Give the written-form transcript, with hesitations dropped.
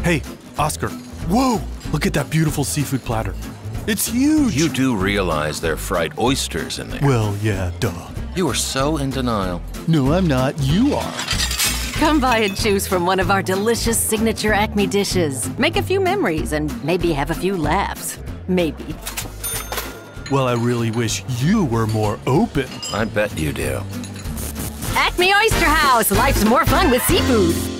Hey, Oscar. Whoa! Look at that beautiful seafood platter. It's huge! You do realize they're fried oysters in there. Well, yeah, duh. You are so in denial. No, I'm not. You are. Come by and choose from one of our delicious signature Acme dishes. Make a few memories and maybe have a few laughs. Maybe. Well, I really wish you were more open. I bet you do. Acme Oyster House! Life's more fun with seafood.